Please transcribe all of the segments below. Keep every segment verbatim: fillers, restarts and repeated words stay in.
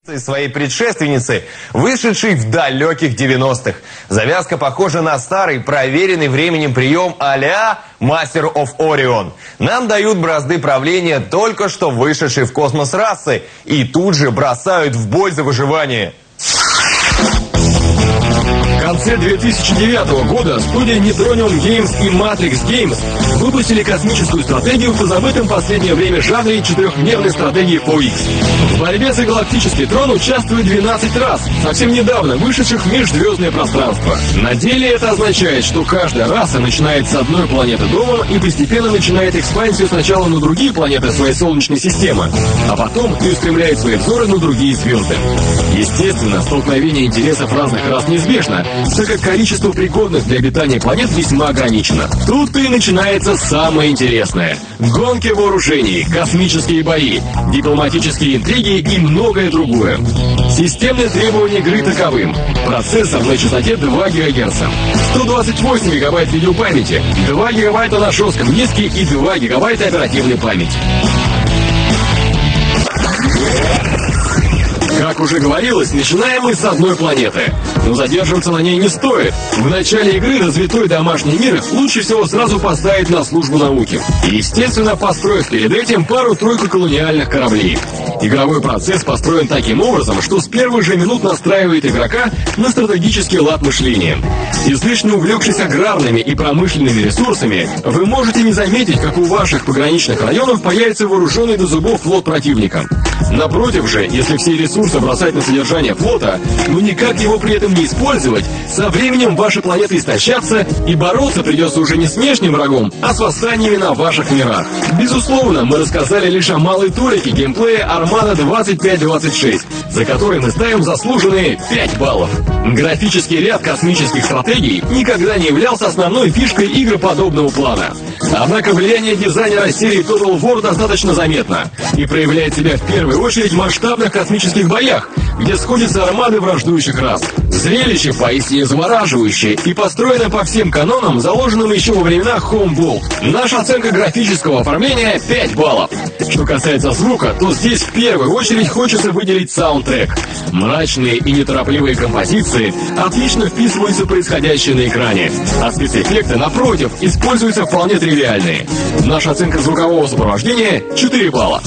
своей предшественницы, вышедшей в далеких девяностых. Завязка похожа на старый, проверенный временем прием а-ля Master of Orion. Нам дают бразды правления только что вышедшей в космос расы и тут же бросают в бой за выживание. В конце две тысячи девятого года студия Neutronium Games и Matrix Games выпустили космическую стратегию по забытым в последнее время жанре четырехдневной стратегии фор икс. В борьбе за галактический трон участвует двенадцать рас, совсем недавно вышедших в межзвездное пространство. На деле это означает, что каждая раса начинает с одной планеты дома и постепенно начинает экспансию сначала на другие планеты своей Солнечной системы, а потом и устремляет свои взоры на другие звезды. Естественно, столкновение интересов разных рас неизбежно, так как количество пригодных для обитания планет весьма ограничено. Тут-то и начинается самое интересное. Гонки вооружений, космические бои, дипломатические интриги и многое другое. Системные требования игры таковы. Процессор на частоте два гигагерца, сто двадцать восемь гигабайт видеопамяти, два гигабайта на жестком диске и два гигабайта оперативной памяти. Как уже говорилось, начинаем мы с одной планеты. Но задерживаться на ней не стоит. В начале игры развитой домашний мир лучше всего сразу поставить на службу науки. И, естественно, построив перед этим пару-тройку колониальных кораблей. Игровой процесс построен таким образом, что с первых же минут настраивает игрока на стратегический лад мышления. Излишне увлекшись аграрными и промышленными ресурсами, вы можете не заметить, как у ваших пограничных районов появится вооруженный до зубов флот противника. Напротив же, если все ресурсы бросать на содержание флота, но никак его при этом не использовать, со временем ваши планеты истощатся, и бороться придется уже не с внешним врагом, а с восстаниями на ваших мирах. Безусловно, мы рассказали лишь о малой толике геймплея Армада двадцать пять двадцать шесть, за который мы ставим заслуженные пять баллов. Графический ряд космических стратегий никогда не являлся основной фишкой игр подобного плана. Однако влияние дизайнера серии Total War достаточно заметно и проявляет себя в первую очередь в масштабных космических боях, где сходятся армады враждующих рас. Зрелище поистине завораживающее и построено по всем канонам, заложенным еще во времена Homeball. Наша оценка графического оформления пять баллов. Что касается звука, то здесь в первую очередь хочется выделить саундтрек. Мрачные и неторопливые композиции отлично вписываются в происходящее на экране, а спецэффекты, напротив, используются вполне тривиальные. Наша оценка звукового сопровождения четыре балла.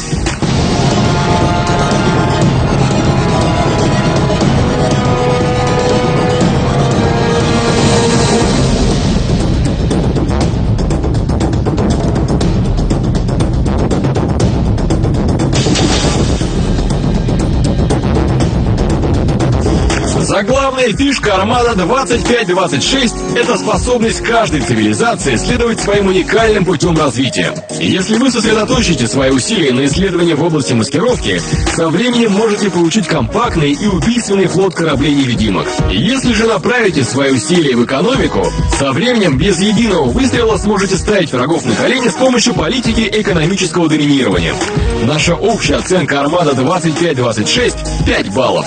Заглавная фишка Армада двадцать пять двадцать шесть – это способность каждой цивилизации следовать своим уникальным путем развития. Если вы сосредоточите свои усилия на исследовании в области маскировки, со временем можете получить компактный и убийственный флот кораблей-невидимок. Если же направите свои усилия в экономику, со временем без единого выстрела сможете ставить врагов на колени с помощью политики экономического доминирования. Наша общая оценка Армада двадцать пять двадцать шесть – пять баллов.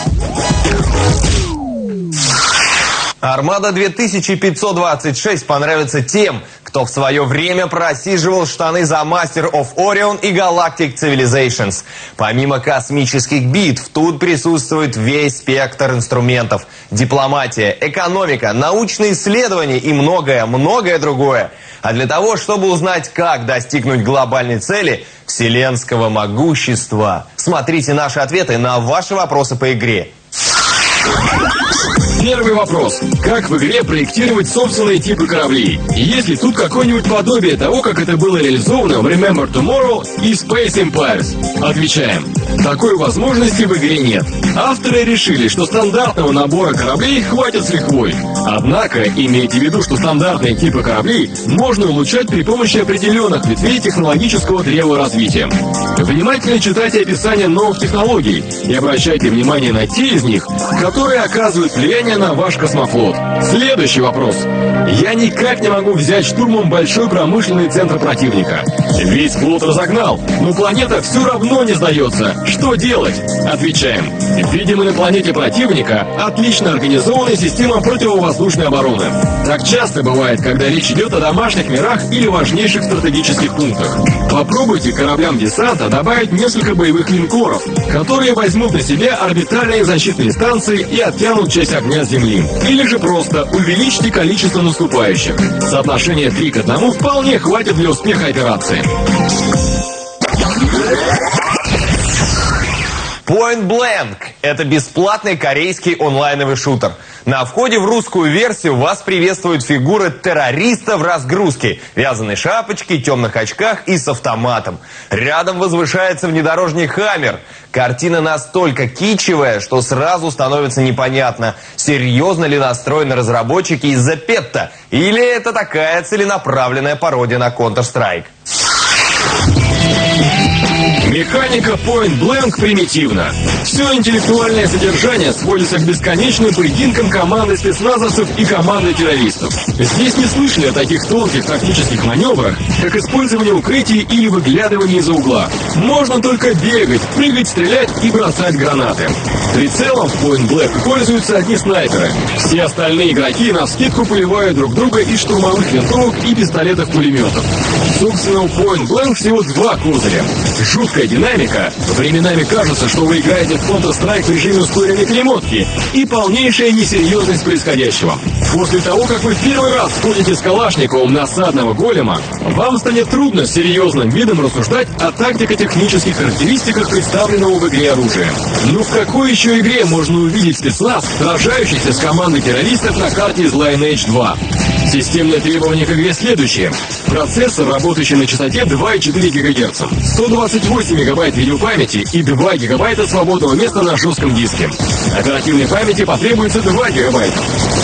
Армада две тысячи пятьсот двадцать шесть понравится тем, кто в свое время просиживал штаны за Master of Orion и Galactic Civilizations. Помимо космических битв, тут присутствует весь спектр инструментов. Дипломатия, экономика, научные исследования и многое-многое другое. А для того, чтобы узнать, как достигнуть глобальной цели вселенского могущества, смотрите наши ответы на ваши вопросы по игре. Первый вопрос. Как в игре проектировать собственные типы кораблей? И есть ли тут какое-нибудь подобие того, как это было реализовано в Remember Tomorrow и Space Empires? Отвечаем. Такой возможности в игре нет. Авторы решили, что стандартного набора кораблей хватит с лихвой. Однако, имейте в виду, что стандартные типы кораблей можно улучшать при помощи определенных ветвей технологического древа развития. Внимательно читайте описание новых технологий и обращайте внимание на те из них, которые оказывают влияние на ваш космофлот. Следующий вопрос. Я никак не могу взять штурмом большой промышленный центр противника. Весь флот разогнал, но планета все равно не сдается. Что делать? Отвечаем. Видимо, на планете противника отлично организованная система противовоздушного воздушной обороны. Так часто бывает, когда речь идет о домашних мирах или важнейших стратегических пунктах. Попробуйте кораблям десанта добавить несколько боевых линкоров, которые возьмут на себя орбитальные защитные станции и оттянут часть огня с Земли. Или же просто увеличьте количество наступающих. Соотношение три к одному вполне хватит для успеха операции. Point Blank – это бесплатный корейский онлайновый шутер. На входе в русскую версию вас приветствуют фигуры террориста в разгрузке, вязаной шапочке, темных очках и с автоматом. Рядом возвышается внедорожник «Хаммер». Картина настолько кичевая, что сразу становится непонятно, серьезно ли настроены разработчики из-за петта, или это такая целенаправленная пародия на Counter-Strike. Механика Point Blank примитивна. Все интеллектуальное содержание сводится к бесконечным поединкам команды спецназовцев и команды террористов. Здесь не слышали о таких тонких тактических маневрах, как использование укрытий или выглядывание из-за угла. Можно только бегать, прыгать, стрелять и бросать гранаты. Прицелом в Point Blank пользуются одни снайперы. Все остальные игроки навскидку поливают друг друга из штурмовых винтовок и пистолетов-пулеметов. Собственно, у Point Blank всего два козыря. Жуткая динамика. Временами кажется, что вы играете в Counter-Strike в режиме ускоренной перемотки, и полнейшая несерьезность происходящего. После того, как вы в первый раз сходите с Калашниковым на осадного голема, вам станет трудно с серьезным видом рассуждать о тактико-технических характеристиках представленного в игре оружия. Ну в какой еще игре можно увидеть спецназ, сражающийся с командой террористов на карте из Lineage два? Системные требования к игре следующие. Процессор, работающий на частоте два и четыре гигагерца, сто двадцать восемь мегабайт видеопамяти и два гигабайта свободного места на жестком диске. Оперативной памяти потребуется два гигабайта.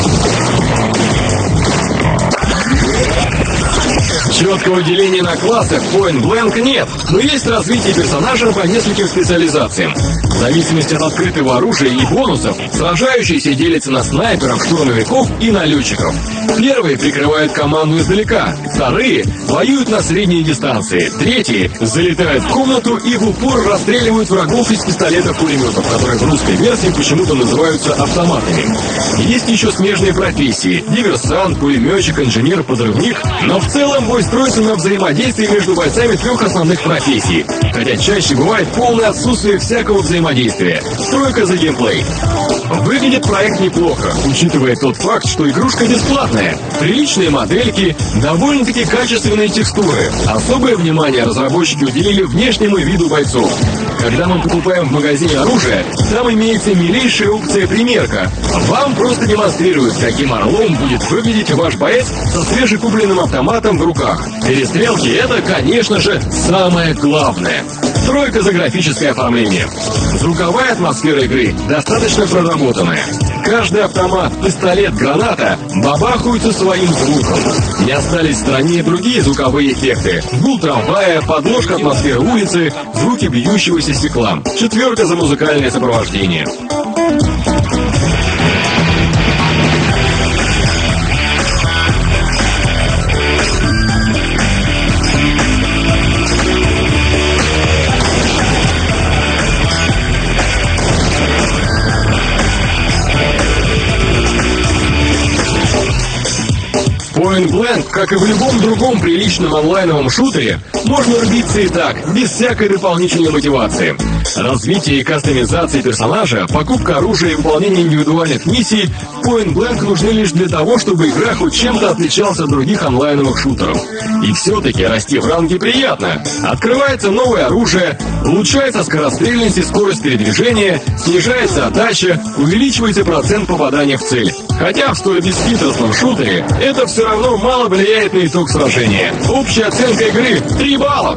Четкого деления на классы в Point Blank нет, но есть развитие персонажа по нескольким специализациям. В зависимости от открытого оружия и бонусов, сражающиеся делятся на снайперов, штурмовиков и налетчиков. Первые прикрывают команду издалека, вторые воюют на средней дистанции, третьи залетают в комнату и в упор расстреливают врагов из пистолетов-пулеметов, которые в русской версии почему-то называются автоматами. Есть еще смежные профессии – диверсант, пулеметчик, инженер, подрывник, но в целом бой строится на взаимодействии между бойцами трех основных профессий, хотя чаще бывает полное отсутствие всякого взаимодействия. Стройка за геймплей. Выглядит проект неплохо, учитывая тот факт, что игрушка бесплатная, приличные модельки, довольно-таки качественные текстуры. Особое внимание разработчики уделили внешнему виду бойцов. Когда мы покупаем в магазине оружие, там имеется милейшая опция примерка. Вам просто демонстрируют, каким орлом будет выглядеть ваш боец со свежекупленным автоматом в руках. Перестрелки — это, конечно же, самое главное. Тройка за графическое оформление. Звуковая атмосфера игры достаточно проработанная. Каждый автомат, пистолет, граната бабахаются своим звуком. Не остались в стороне и другие звуковые эффекты. Гул трамвая, подложка атмосферы улицы, звуки бьющегося стекла. Четверка за музыкальное сопровождение. Point Blank, как и в любом другом приличном онлайновом шутере, можно рубиться и так, без всякой дополнительной мотивации. Развитие и кастомизация персонажа, покупка оружия и выполнение индивидуальных миссий в Point Blank нужны лишь для того, чтобы игра хоть чем-то отличалась от других онлайновых шутеров. И все-таки расти в ранге приятно. Открывается новое оружие, улучшается скорострельность и скорость передвижения, снижается отдача, увеличивается процент попадания в цель. Хотя в столь бесхитростном шутере это все равно мало влияет на итог сражения. Общая оценка игры — три балла.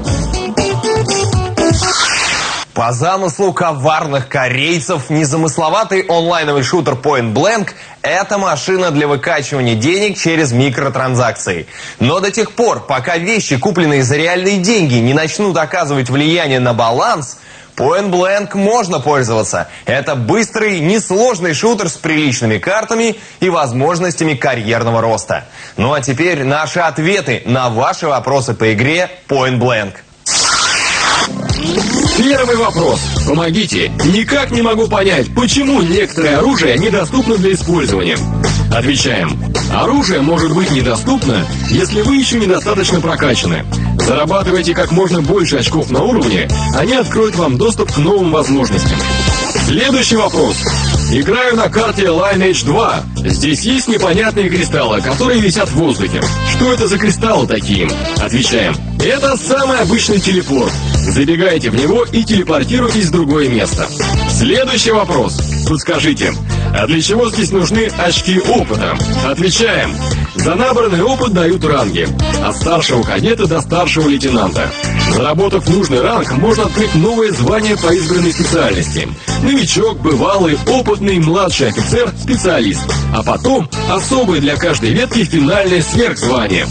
По замыслу коварных корейцев, незамысловатый онлайновый шутер Point Blank – это машина для выкачивания денег через микротранзакции. Но до тех пор, пока вещи, купленные за реальные деньги, не начнут оказывать влияние на баланс, Point Blank можно пользоваться. Это быстрый, несложный шутер с приличными картами и возможностями карьерного роста. Ну а теперь наши ответы на ваши вопросы по игре Point Blank. Первый вопрос. Помогите. Никак не могу понять, почему некоторое оружие недоступно для использования. Отвечаем. Оружие может быть недоступно, если вы еще недостаточно прокачаны. Зарабатывайте как можно больше очков на уровне, они откроют вам доступ к новым возможностям. Следующий вопрос. Играю на карте Lineage два. Здесь есть непонятные кристаллы, которые висят в воздухе. Что это за кристаллы такие? Отвечаем. Это самый обычный телепорт. Забегайте в него и телепортируйтесь в другое место. Следующий вопрос. Подскажите, а для чего здесь нужны очки опыта? Отвечаем. За набранный опыт дают ранги. От старшего кадета до старшего лейтенанта. Заработав нужный ранг, можно открыть новое звание по избранной специальности. Новичок, бывалый, опытный, младший офицер, специалист. А потом особое для каждой ветки финальное сверхзвание.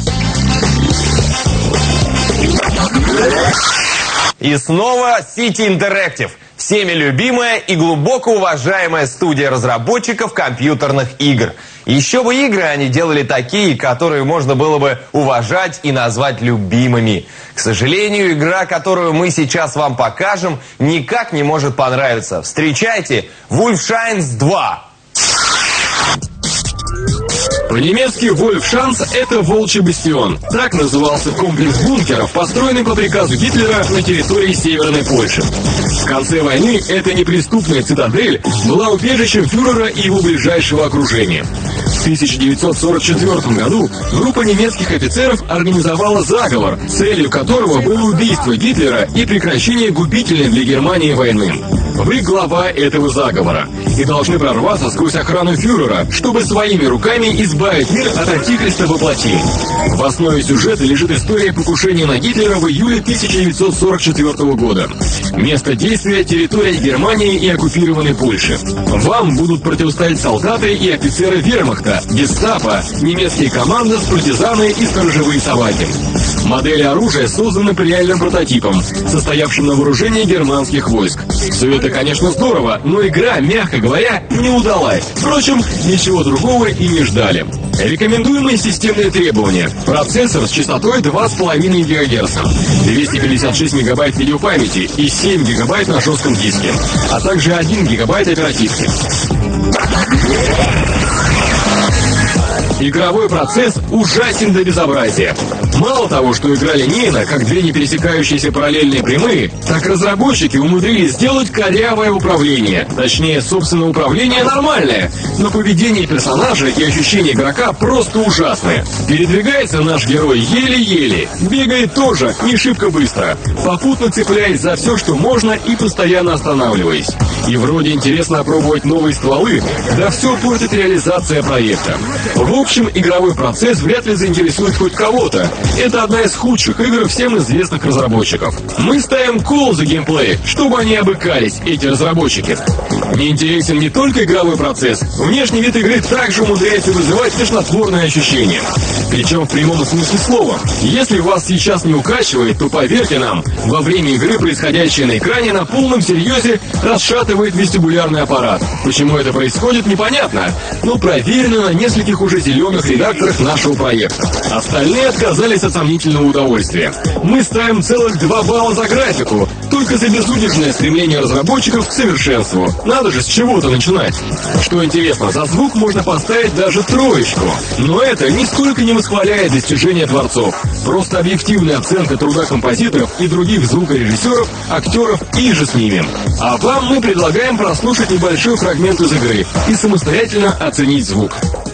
И снова City Interactive. Всеми любимая и глубоко уважаемая студия разработчиков компьютерных игр. Еще бы игры они делали такие, которые можно было бы уважать и назвать любимыми. К сожалению, игра, которую мы сейчас вам покажем, никак не может понравиться. Встречайте, Wolfenstein два. По-немецки Wolfschanz – это волчий бастион. Так назывался комплекс бункеров, построенный по приказу Гитлера на территории Северной Польши. В конце войны эта неприступная цитадель была убежищем фюрера и его ближайшего окружения. В тысяча девятьсот сорок четвёртом году группа немецких офицеров организовала заговор, целью которого было убийство Гитлера и прекращение губительной для Германии войны. Вы глава этого заговора и должны прорваться сквозь охрану фюрера, чтобы своими руками избавить мир от антихриста во плоти. В основе сюжета лежит история покушения на Гитлера в июле тысяча девятьсот сорок четвёртого года. Место действия – территория Германии и оккупированной Польши. Вам будут противостоять солдаты и офицеры вермахта, гестапо, немецкие команды, партизаны и сторожевые собаки. Модели оружия созданы по реальным прототипам, состоявшим на вооружении германских войск. Все это, конечно, здорово, но игра, мягко говоря, не удалась. Впрочем, ничего другого и не ждали. Рекомендуемые системные требования. Процессор с частотой два с половиной гигагерца, двести пятьдесят шесть мегабайт видеопамяти и семь гигабайт на жестком диске, а также один гигабайт оперативки. Игровой процесс ужасен до безобразия. Мало того, что игра линейна, как две не пересекающиеся параллельные прямые, так разработчики умудрились сделать корявое управление. Точнее, собственно, управление нормальное, но поведение персонажа и ощущение игрока просто ужасные. Передвигается наш герой еле-еле, бегает тоже не шибко быстро, попутно цепляясь за все, что можно, и постоянно останавливаясь. И вроде интересно опробовать новые стволы, да все портит реализация проекта. В общем, игровой процесс вряд ли заинтересует хоть кого-то. Это одна из худших игр всем известных разработчиков. Мы ставим кол за геймплей, чтобы они обыкались, эти разработчики. Не интересен не только игровой процесс, внешний вид игры также умудряется вызывать тошнотворные ощущения. Причем в прямом смысле слова. Если вас сейчас не укачивает, то поверьте нам, во время игры происходящее на экране на полном серьезе расшатывает вестибулярный аппарат. Почему это происходит, непонятно, но проверено на нескольких уже зеленых редакторах нашего проекта. Остальные отказались от сомнительного удовольствия. Мы ставим целых два балла за графику, только за безудержное стремление разработчиков к совершенству. Надо же с чего-то начинать. Что интересно, за звук можно поставить даже троечку. Но это нисколько не восхваляет достижения творцов. Просто объективная оценка труда композиторов и других звукорежиссеров, актеров и же с ними. А вам мы предлагаем прослушать небольшой фрагмент из игры и самостоятельно оценить звук.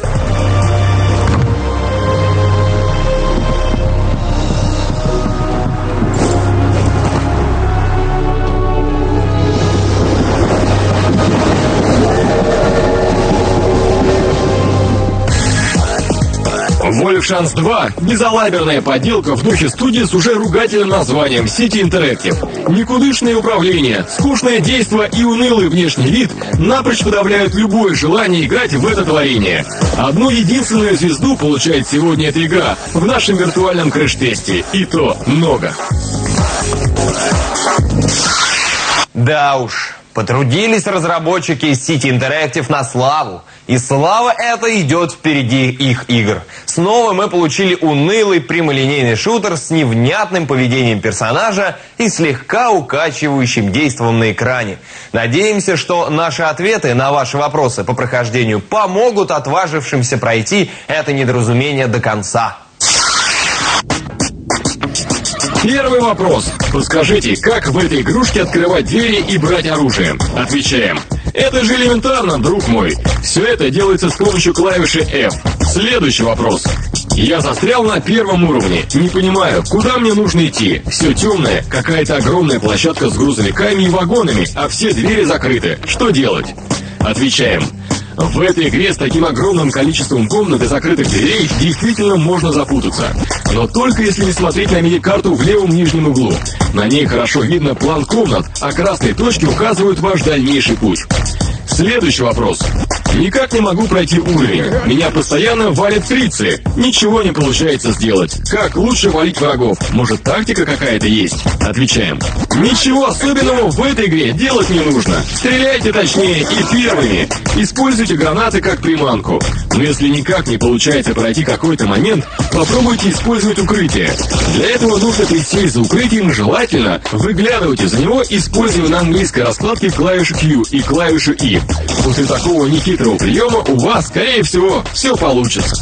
Wolfenstein два – безалаберная подделка в духе студии с уже ругательным названием City Interactive. Никудышное управление, скучное действо и унылый внешний вид напрочь подавляют любое желание играть в это творение. Одну единственную звезду получает сегодня эта игра в нашем виртуальном крэш-тесте. И то много. Да уж. Потрудились разработчики из City Interactive на славу. И слава эта идет впереди их игр. Снова мы получили унылый прямолинейный шутер с невнятным поведением персонажа и слегка укачивающим действом на экране. Надеемся, что наши ответы на ваши вопросы по прохождению помогут отважившимся пройти это недоразумение до конца. Первый вопрос. Подскажите, как в этой игрушке открывать двери и брать оружие? Отвечаем. Это же элементарно, друг мой. Все это делается с помощью клавиши эф. Следующий вопрос. Я застрял на первом уровне. Не понимаю, куда мне нужно идти? Все темное, какая-то огромная площадка с грузовиками и вагонами, а все двери закрыты. Что делать? Отвечаем. В этой игре с таким огромным количеством комнат и закрытых дверей действительно можно запутаться. Но только если не смотреть на мини-карту в левом нижнем углу. На ней хорошо видно план комнат, а красные точки указывают ваш дальнейший путь. Следующий вопрос. Никак не могу пройти уровень. Меня постоянно валят фрицы. Ничего не получается сделать. Как лучше валить врагов? Может, тактика какая-то есть? Отвечаем. Ничего особенного в этой игре делать не нужно. Стреляйте точнее и первыми. Используйте гранаты как приманку. Но если никак не получается пройти какой-то момент, попробуйте использовать укрытие. Для этого нужно присесть за укрытием, желательно выглядывайте за него, используя на английской раскладке клавишу Q и клавишу И. После такого нехитрого приема у вас, скорее всего, все получится.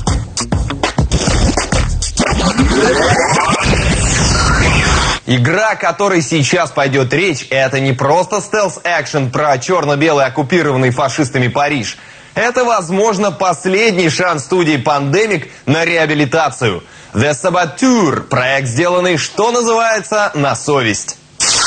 Игра, о которой сейчас пойдет речь, это не просто стелс-экшен про черно-белый оккупированный фашистами Париж. Это, возможно, последний шанс студии Pandemic на реабилитацию. The Saboteur – проект, сделанный, что называется, на совесть.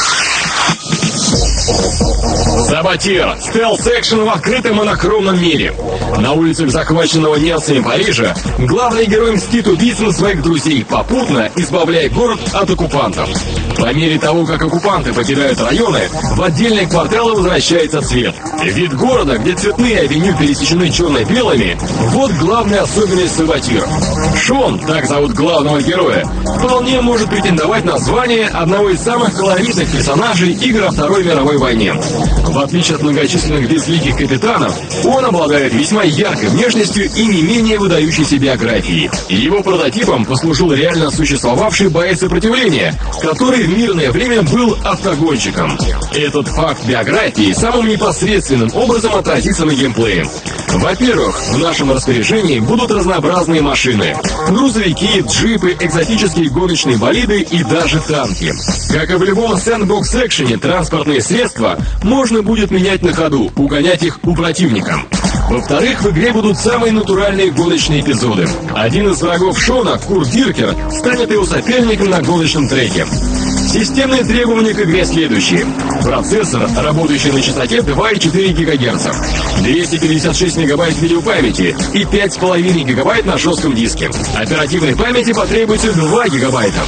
Саботир. Стелс-экшен в открытом монохромном мире. На улицах захваченного немцами Парижа главный герой мстит убийцам своих друзей, попутно избавляя город от оккупантов. По мере того, как оккупанты покидают районы, в отдельные кварталы возвращается цвет. Вид города, где цветные авеню пересечены черно-белыми, вот главная особенность Саботир. Шон, так зовут главного героя, вполне может претендовать на звание одного из самых колоритных персонажей игр о Второй мировой войне. В отличие от многочисленных безликих капитанов, он обладает весьма яркой внешностью и не менее выдающейся биографией. Его прототипом послужил реально существовавший боец сопротивления, который в мирное время был автогонщиком. Этот факт биографии самым непосредственным образом отразится на геймплее. Во-первых, в нашем распоряжении будут разнообразные машины. Грузовики, джипы, экзотические гоночные болиды и даже танки. Как и в любом сэндбокс-экшене, транспортные средства можно будет менять на ходу, угонять их у противника. Во-вторых, в игре будут самые натуральные гоночные эпизоды. Один из врагов Шона, Курт Диркер, станет его соперником на гоночном треке. Системные требования к игре следующие. Процессор, работающий на частоте два и четыре гигагерца, двести пятьдесят шесть мегабайт видеопамяти и пять с половиной гигабайт на жестком диске. Оперативной памяти потребуется два гигабайта.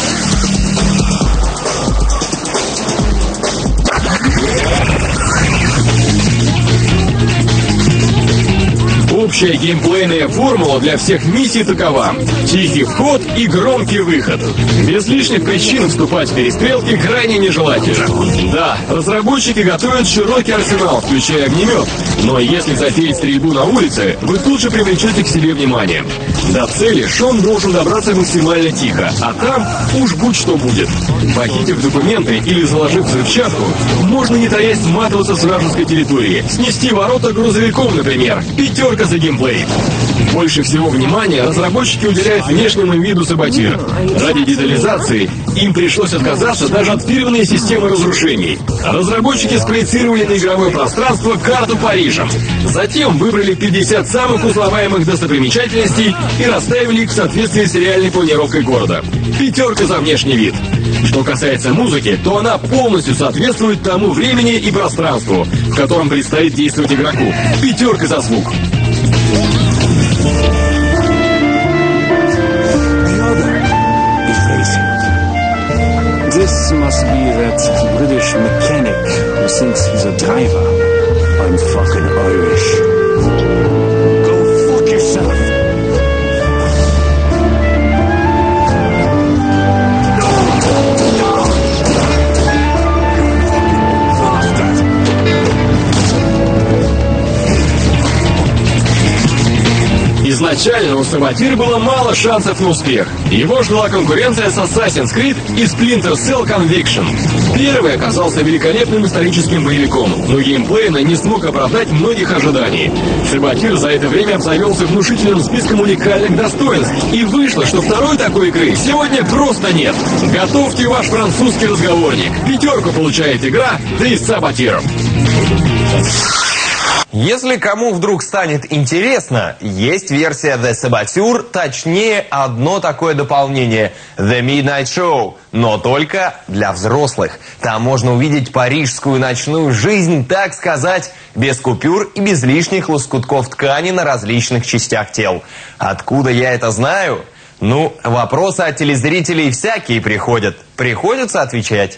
Общая геймплейная формула для всех миссий такова: тихий вход и громкий выход. Без лишних причин вступать в перестрелки крайне нежелательно. Да, разработчики готовят широкий арсенал, включая огнемет, но если затеять стрельбу на улице, вы тут же привлечете к себе внимание. До цели Шон должен добраться максимально тихо, а там уж будь что будет. Похитив документы или заложив взрывчатку, можно не таясь сматываться с вражеской территории, снести ворота грузовиком, например. Пятерка за геймплей. Больше всего внимания разработчики уделяют внешнему виду Саботира. Ради детализации им пришлось отказаться даже от фирменной системы разрушений. Разработчики спроецировали на игровое пространство карту Парижа. Затем выбрали пятьдесят самых узнаваемых достопримечательностей и расставили их в соответствии с реальной планировкой города. Пятерка за внешний вид. Что касается музыки, то она полностью соответствует тому времени и пространству, в котором предстоит действовать игроку. Пятерка за звук. This must be that British mechanic who thinks he's a driver. I'm fucking Irish. Go fuck yourself. Изначально у Сабатира было мало шансов на успех. Его ждала конкуренция с Assassin's Creed и Splinter Cell Conviction. Первый оказался великолепным историческим боевиком, но геймплейно не смог оправдать многих ожиданий. Сабатир за это время обзавелся внушительным списком уникальных достоинств, и вышло, что второй такой игры сегодня просто нет. Готовьте ваш французский разговорник. Пятерку получает игра The Saboteur. Если кому вдруг станет интересно, есть версия The Saboteur, точнее одно такое дополнение The Midnight Show, но только для взрослых. Там можно увидеть парижскую ночную жизнь, так сказать, без купюр и без лишних лоскутков ткани на различных частях тел. Откуда я это знаю? Ну, вопросы от телезрителей всякие приходят. Приходится отвечать.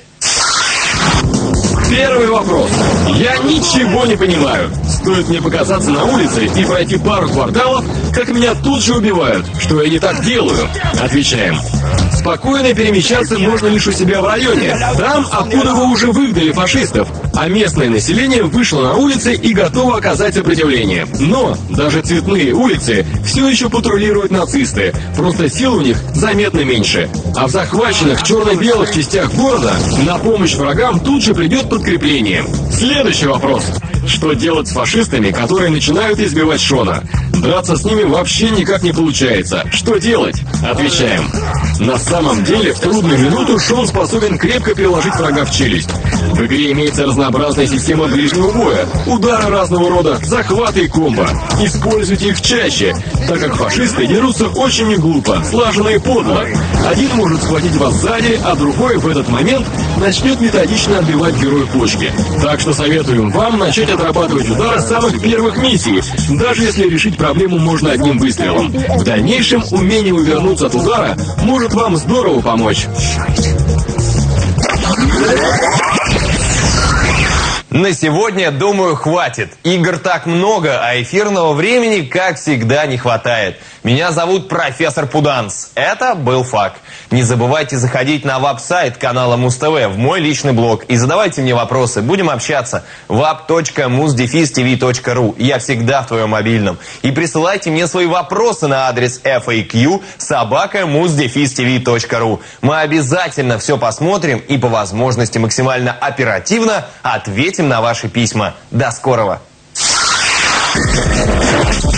Первый вопрос. Я ничего не понимаю. Стоит мне показаться на улице и пройти пару кварталов, как меня тут же убивают. Что я не так делаю? Отвечаем. Спокойно перемещаться можно лишь у себя в районе, там, откуда вы уже выгнали фашистов, а местное население вышло на улицы и готово оказать сопротивление. Но даже цветные улицы все еще патрулируют нацисты, просто сил у них заметно меньше. А в захваченных черно-белых частях города на помощь врагам тут же придет подкрепление. Следующий вопрос. Что делать с фашистами, которые начинают избивать Шона? Драться с ними вообще никак не получается. Что делать? Отвечаем. На самом деле, в трудную минуту Шон способен крепко переложить врага в челюсть. В игре имеется разнообразная система ближнего боя, удары разного рода, захваты и комбо. Используйте их чаще, так как фашисты дерутся очень неглупо, слаженно и подло. Один может схватить вас сзади, а другой в этот момент начнет методично отбивать герою почки. Так что советуем вам начать отрабатывать удары с самых первых миссий, даже если решить проблему можно одним выстрелом. В дальнейшем умение увернуться от удара может вам здорово помочь. На сегодня, думаю, хватит. Игр так много, а эфирного времени, как всегда, не хватает. Меня зовут профессор Пуданс. Это был факт. Не забывайте заходить на веб-сайт канала Муз ТВ, в мой личный блог, и задавайте мне вопросы. Будем общаться. веб точка муз дефис ти ви точка ру. Я всегда в твоем мобильном. И присылайте мне свои вопросы на адрес эф эй кью собака муз дефис ти ви точка ру. Мы обязательно все посмотрим и по возможности максимально оперативно ответим на ваши письма. До скорого!